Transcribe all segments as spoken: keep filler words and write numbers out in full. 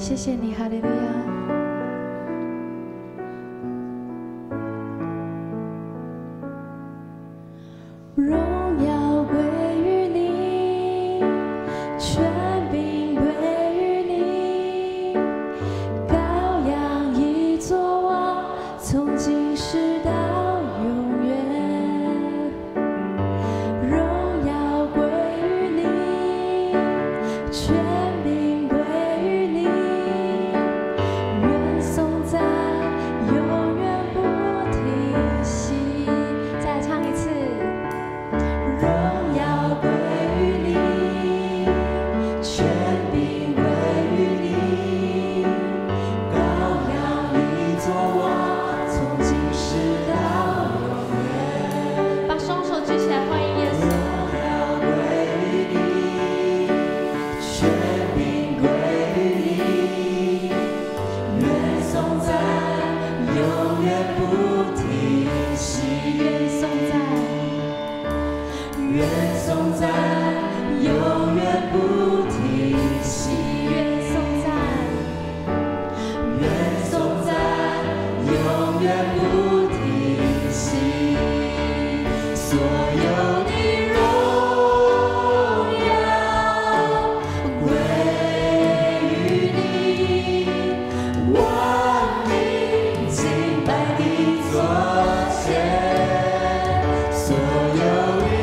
谢谢你，哈利路亚。荣耀归于你，权柄归于你，羔羊已作王，从今世到永远。荣耀归于你，权柄归于你，愿颂赞永远不停息。再来唱一次。荣耀归于你，权柄归于你，羔羊已作王，从今世到永远。把双手举起来，欢迎耶稣。荣耀归于你，权柄归于你，愿颂赞永远不停息，愿颂赞。愿颂赞永远不停息，愿颂赞，愿颂赞永远不停息，所有的荣耀归于你，万民敬拜你座前，所有的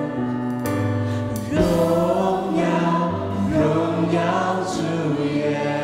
荣耀主耶